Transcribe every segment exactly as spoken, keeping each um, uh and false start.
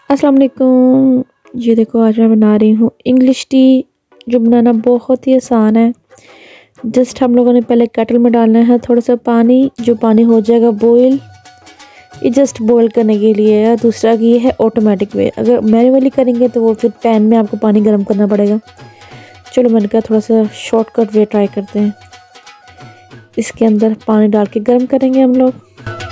अस्सलाम वालेकुम। ये देखो आज मैं बना रही हूँ इंग्लिश टी, जो बनाना बहुत ही आसान है। जस्ट हम लोगों ने पहले केटल में डालना है थोड़ा सा पानी, जो पानी हो जाएगा बॉईल। ये जस्ट बॉईल करने के लिए है। दूसरा कि ये है ऑटोमेटिक वे, अगर मैनुअली करेंगे तो वो फिर पैन में आपको पानी गर्म करना पड़ेगा। चलो मैंने कहा थोड़ा सा शॉर्टकट वे ट्राई करते हैं। इसके अंदर पानी डाल के गर्म करेंगे हम लोग।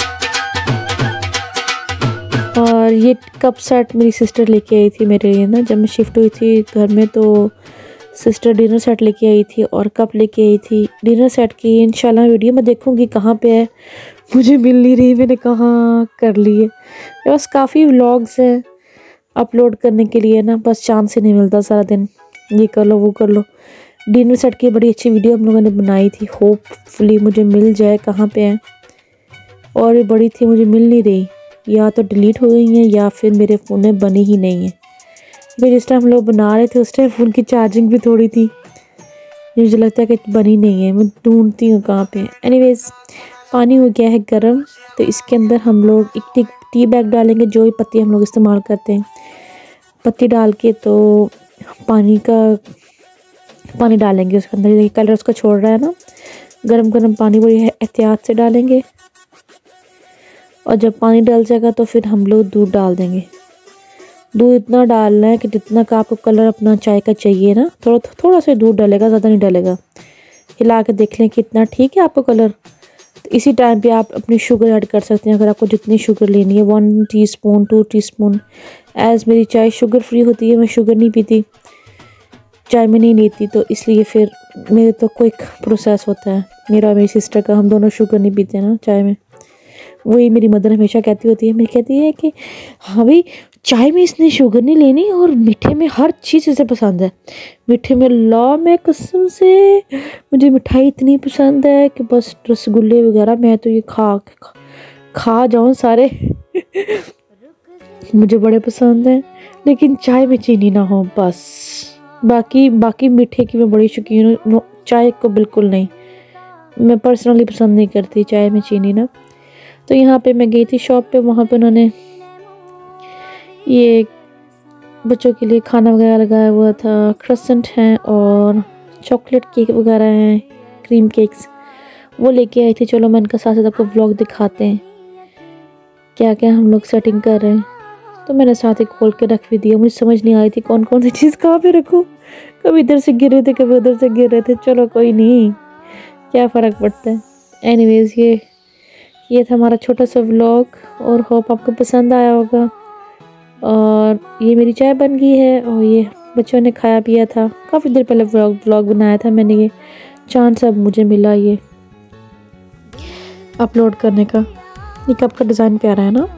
और ये कप सेट मेरी सिस्टर लेके आई थी मेरे लिए ना, जब मैं शिफ्ट हुई थी घर में तो सिस्टर डिनर सेट लेके आई थी और कप लेके आई थी डिनर सेट की। इंशाल्लाह वीडियो में देखूंगी कहाँ पे है, मुझे मिल नहीं रही, मैंने कहाँ कर ली है। बस काफ़ी व्लॉग्स हैं अपलोड करने के लिए ना, बस चांस ही नहीं मिलता। सारा दिन ये कर लो वो कर लो। डिनर सेट की बड़ी अच्छी वीडियो हम लोगों ने बनाई थी, होपफुली मुझे मिल जाए कहाँ पे है। और ये बड़ी थी, मुझे मिल नहीं रही, या तो डिलीट हो गई है या फिर मेरे फ़ोन में बनी ही नहीं है। फिर जिस टाइम हम लोग बना रहे थे उस टाइम फ़ोन की चार्जिंग भी थोड़ी थी, मुझे लगता है कि बनी नहीं है, मैं ढूंढती हूँ कहाँ पे। एनीवेज पानी हो गया है गर्म, तो इसके अंदर हम लोग एक टी, टी बैग डालेंगे, जो भी पत्ती हम लोग इस्तेमाल करते हैं। पत्ती डाल के तो पानी का पानी डालेंगे उसके अंदर। देखिए कलर उसका छोड़ रहा है ना, गरम गरम पानी बड़ी एहतियात से डालेंगे। और जब पानी डाल जाएगा तो फिर हम लोग दूध डाल देंगे। दूध इतना डालना है कि जितना का आपको कलर अपना चाय का चाहिए ना, थोड़ा थोड़ा सा दूध डालेगा, ज़्यादा नहीं डालेगा। हिला के देख लें कितना ठीक है आपको कलर। तो इसी टाइम पे आप अपनी शुगर ऐड कर सकते हैं, अगर आपको जितनी शुगर लेनी है, one teaspoon two teaspoon. As मेरी चाय शुगर फ्री होती है, मैं शुगर नहीं पीती, चाय में नहीं लेती, तो इसलिए फिर मेरे तो क्विक प्रोसेस होता है। मेरा और मेरी सिस्टर का, हम दोनों शुगर नहीं पीते ना चाय में। वही मेरी मदर हमेशा कहती होती है, मैं कहती है कि हाँ भाई चाय में इसने शुगर नहीं लेनी, और मीठे में हर चीज़ इसे पसंद है। मीठे में ला मैं कसम से, मुझे मिठाई इतनी पसंद है कि बस रसगुल्ले वगैरह मैं तो ये खा खा, खा जाऊँ सारे मुझे बड़े पसंद हैं, लेकिन चाय में चीनी ना हो बस। बाकी बाकी मीठे की मैं बड़ी शौकीन हूँ, चाय को बिल्कुल नहीं। मैं पर्सनली पसंद नहीं करती चाय में चीनी ना। तो यहाँ पे मैं गई थी शॉप पे, वहाँ पे उन्होंने ये बच्चों के लिए खाना वगैरह लगाया हुआ था। क्रसेंट हैं और चॉकलेट केक वगैरह हैं, क्रीम केक्स, वो लेके आई थी। चलो मैं इनका साथ साथ आपको व्लॉग दिखाते हैं क्या क्या हम लोग सेटिंग कर रहे हैं। तो मैंने साथ ही खोल के रख भी दिया, मुझे समझ नहीं आई थी कौन कौन सी चीज़ कहाँ पे रखूँ। कभी इधर से गिर रहे थे, कभी उधर से गिर रहे थे। चलो कोई नहीं, क्या फ़र्क पड़ता है। एनीवेज ये ये था हमारा छोटा सा व्लॉग, और होप आपको पसंद आया होगा। और ये मेरी चाय बन गई है, और ये बच्चों ने खाया पिया था। काफ़ी देर पहले व्लॉग व्लॉग बनाया था मैंने, ये चांस अब मुझे मिला ये अपलोड करने का। ये कप का डिज़ाइन प्यारा है ना।